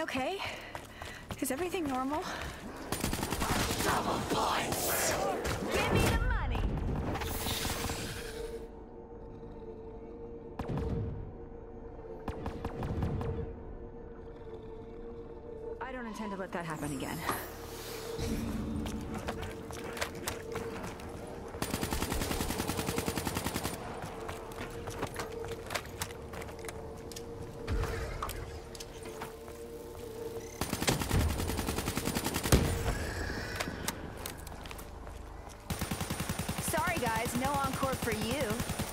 I okay? Is everything normal? Double points! Give me the money! I don't intend to let that happen again. Sorry guys, no encore for you.